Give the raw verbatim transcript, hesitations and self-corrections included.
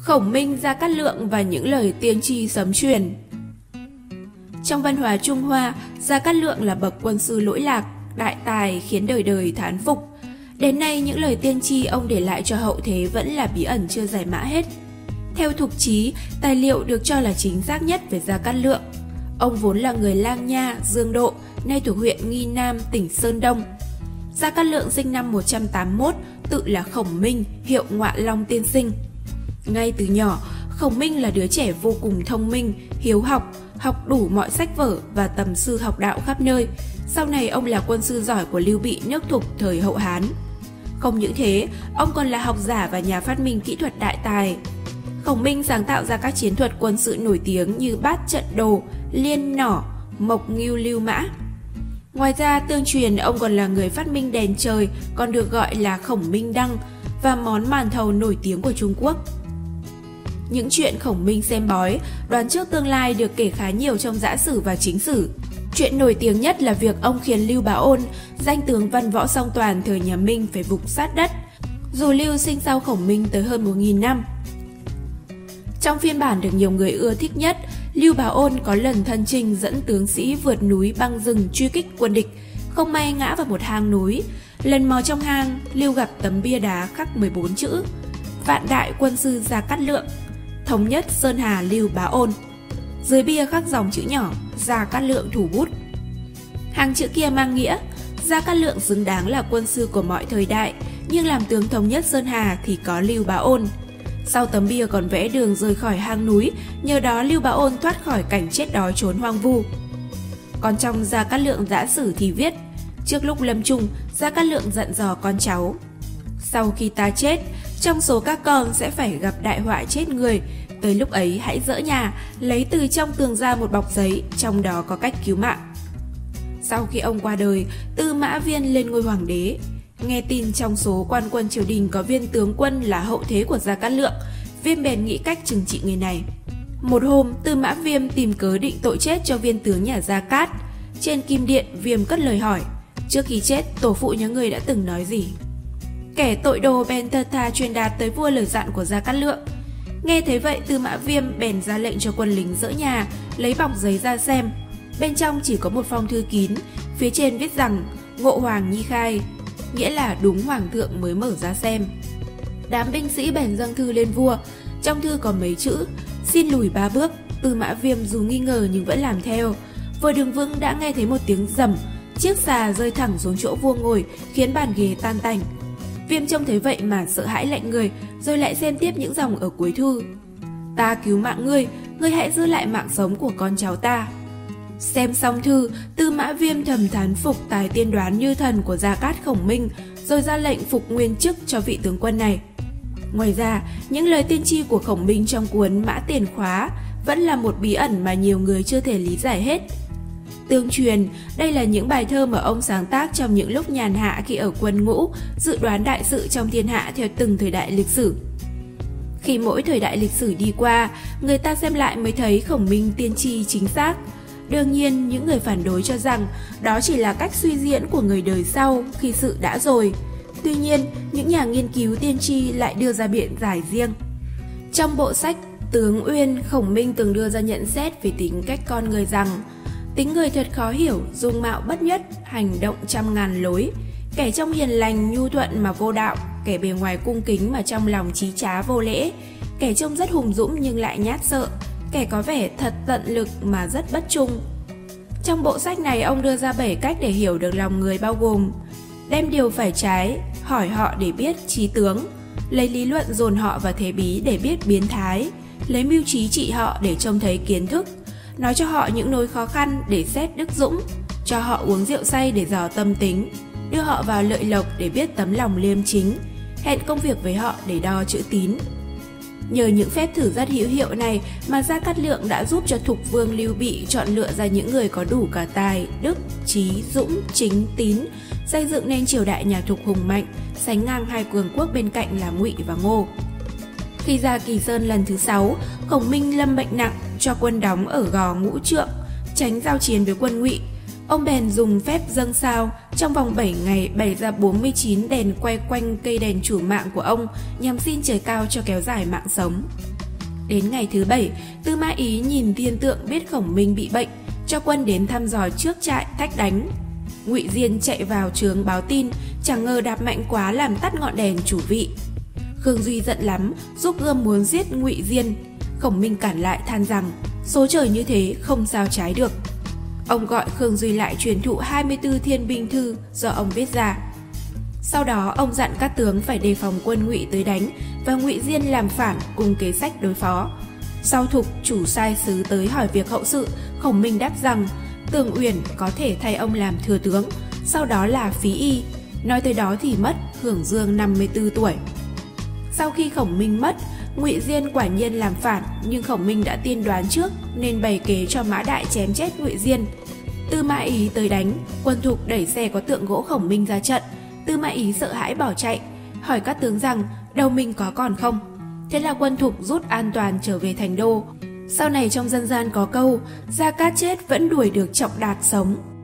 Khổng Minh, Gia Cát Lượng và những lời tiên tri sấm truyền. Trong văn hóa Trung Hoa, Gia Cát Lượng là bậc quân sư lỗi lạc, đại tài khiến đời đời thán phục. Đến nay, những lời tiên tri ông để lại cho hậu thế vẫn là bí ẩn chưa giải mã hết. Theo Thục Chí, tài liệu được cho là chính xác nhất về Gia Cát Lượng. Ông vốn là người Lang Nha, Dương Độ, nay thuộc huyện Nghi Nam, tỉnh Sơn Đông. Gia Cát Lượng sinh năm một trăm tám mươi mốt, tự là Khổng Minh, hiệu Ngọa Long tiên sinh. Ngay từ nhỏ, Khổng Minh là đứa trẻ vô cùng thông minh, hiếu học, học đủ mọi sách vở và tầm sư học đạo khắp nơi. Sau này ông là quân sư giỏi của Lưu Bị nước Thục thời Hậu Hán. Không những thế, ông còn là học giả và nhà phát minh kỹ thuật đại tài. Khổng Minh sáng tạo ra các chiến thuật quân sự nổi tiếng như bát trận đồ, liên nỏ, mộc ngưu lưu mã. Ngoài ra, tương truyền ông còn là người phát minh đèn trời, còn được gọi là Khổng Minh Đăng, và món màn thầu nổi tiếng của Trung Quốc. Những chuyện Khổng Minh xem bói, đoán trước tương lai được kể khá nhiều trong Dã Sử và Chính Sử. Chuyện nổi tiếng nhất là việc ông khiến Lưu Bá Ôn, danh tướng văn võ song toàn thời nhà Minh phải vục sát đất, dù Lưu sinh sau Khổng Minh tới hơn một nghìn năm. Trong phiên bản được nhiều người ưa thích nhất, Lưu Bá Ôn có lần thân chinh dẫn tướng sĩ vượt núi băng rừng truy kích quân địch, không may ngã vào một hang núi. Lần mò trong hang, Lưu gặp tấm bia đá khắc mười bốn chữ: Vạn đại quân sư Gia Cát Lượng, thống nhất Sơn Hà Lưu Bá Ôn. Dưới bia khắc dòng chữ nhỏ: Gia Cát Lượng thủ bút. Hàng chữ kia mang nghĩa Gia Cát Lượng xứng đáng là quân sư của mọi thời đại, nhưng làm tướng thống nhất Sơn Hà thì có Lưu Bá Ôn. Sau tấm bia còn vẽ đường rời khỏi hang núi, nhờ đó Lưu Bá Ôn thoát khỏi cảnh chết đói trốn hoang vu. Còn trong Gia Cát Lượng Dã Sử thì viết: trước lúc lâm chung, Gia Cát Lượng dặn dò con cháu: sau khi ta chết, trong số các con sẽ phải gặp đại họa chết người. Tới lúc ấy hãy dỡ nhà, lấy từ trong tường ra một bọc giấy, trong đó có cách cứu mạng. Sau khi ông qua đời, Tư Mã Viên lên ngôi hoàng đế. Nghe tin trong số quan quân triều đình có viên tướng quân là hậu thế của Gia Cát Lượng, Viêm bèn nghĩ cách trừng trị người này. Một hôm, Tư Mã Viêm tìm cớ định tội chết cho viên tướng nhà Gia Cát. Trên kim điện, Viêm cất lời hỏi: trước khi chết, tổ phụ nhà người đã từng nói gì? Kẻ tội đồ bèn thật thà truyền đạt tới vua lời dặn của Gia Cát Lượng. Nghe thấy vậy, Tư Mã Viêm bèn ra lệnh cho quân lính dỡ nhà, lấy bọc giấy ra xem. Bên trong chỉ có một phong thư kín, phía trên viết rằng Ngộ Hoàng Nhi khai, nghĩa là đúng hoàng thượng mới mở ra xem. Đám binh sĩ bèn dâng thư lên vua. Trong thư có mấy chữ: xin lùi ba bước. Tư Mã Viêm dù nghi ngờ nhưng vẫn làm theo. Vừa đứng vững đã nghe thấy một tiếng rầm, chiếc xà rơi thẳng xuống chỗ vua ngồi, khiến bàn ghế tan tành. Viêm trông thấy vậy mà sợ hãi lạnh người, rồi lại xem tiếp những dòng ở cuối thư: ta cứu mạng ngươi, ngươi hãy giữ lại mạng sống của con cháu ta. Xem xong thư, Tư Mã Viêm thầm thán phục tài tiên đoán như thần của Gia Cát Khổng Minh, rồi ra lệnh phục nguyên chức cho vị tướng quân này. Ngoài ra, những lời tiên tri của Khổng Minh trong cuốn Mã Tiền Khóa vẫn là một bí ẩn mà nhiều người chưa thể lý giải hết. Tương truyền, đây là những bài thơ mà ông sáng tác trong những lúc nhàn hạ khi ở quân ngũ, dự đoán đại sự trong thiên hạ theo từng thời đại lịch sử. Khi mỗi thời đại lịch sử đi qua, người ta xem lại mới thấy Khổng Minh tiên tri chính xác. Đương nhiên, những người phản đối cho rằng đó chỉ là cách suy diễn của người đời sau khi sự đã rồi. Tuy nhiên, những nhà nghiên cứu tiên tri lại đưa ra biện giải riêng. Trong bộ sách Tướng Uyên, Khổng Minh từng đưa ra nhận xét về tính cách con người rằng: tính người thật khó hiểu, dung mạo bất nhất, hành động trăm ngàn lối. Kẻ trông hiền lành, nhu thuận mà vô đạo, kẻ bề ngoài cung kính mà trong lòng trí trá vô lễ, kẻ trông rất hùng dũng nhưng lại nhát sợ, kẻ có vẻ thật tận lực mà rất bất trung. Trong bộ sách này, ông đưa ra bảy cách để hiểu được lòng người, bao gồm: đem điều phải trái, hỏi họ để biết trí tướng, lấy lý luận dồn họ vào thế bí để biết biến thái, lấy mưu trí trị họ để trông thấy kiến thức, nói cho họ những nỗi khó khăn để xét đức dũng, cho họ uống rượu say để dò tâm tính, đưa họ vào lợi lộc để biết tấm lòng liêm chính, hẹn công việc với họ để đo chữ tín. Nhờ những phép thử rất hữu hiệu này mà Gia Cát Lượng đã giúp cho Thục Vương Lưu Bị chọn lựa ra những người có đủ cả tài, đức, trí, dũng, chính, tín, xây dựng nên triều đại nhà Thục hùng mạnh, sánh ngang hai cường quốc bên cạnh là Ngụy và Ngô. Khi ra Kỳ Sơn lần thứ sáu, Khổng Minh lâm bệnh nặng, cho quân đóng ở Gò Ngũ Trượng, tránh giao chiến với quân Ngụy. Ông bèn dùng phép dâng sao, trong vòng bảy ngày bày ra bốn mươi chín đèn quay quanh cây đèn chủ mạng của ông nhằm xin trời cao cho kéo dài mạng sống. Đến ngày thứ bảy, Tư Mã Ý nhìn thiên tượng biết Khổng Minh bị bệnh, cho quân đến thăm dò trước trại thách đánh. Ngụy Diên chạy vào trướng báo tin, chẳng ngờ đạp mạnh quá làm tắt ngọn đèn chủ vị. Khương Duy giận lắm, giúp gươm muốn giết Ngụy Diên. Khổng Minh cản lại than rằng số trời như thế không sao trái được. Ông gọi Khương Duy lại truyền thụ hai mươi tư thiên binh thư do ông viết ra. Sau đó ông dặn các tướng phải đề phòng quân Ngụy tới đánh và Ngụy Diên làm phản cùng kế sách đối phó. Sau Thục chủ sai sứ tới hỏi việc hậu sự, Khổng Minh đáp rằng Tường Uyển có thể thay ông làm thừa tướng, sau đó là Phí Y. Nói tới đó thì mất, hưởng dương năm mươi tư tuổi. Sau khi Khổng Minh mất, Ngụy Diên quả nhiên làm phản, nhưng Khổng Minh đã tiên đoán trước nên bày kế cho Mã Đại chém chết Ngụy Diên. Tư Mã Ý tới đánh, quân Thục đẩy xe có tượng gỗ Khổng Minh ra trận. Tư Mã Ý sợ hãi bỏ chạy, hỏi các tướng rằng đầu mình có còn không. Thế là quân Thục rút an toàn trở về thành đô. Sau này trong dân gian có câu Gia Cát chết vẫn đuổi được Trọng Đạt sống.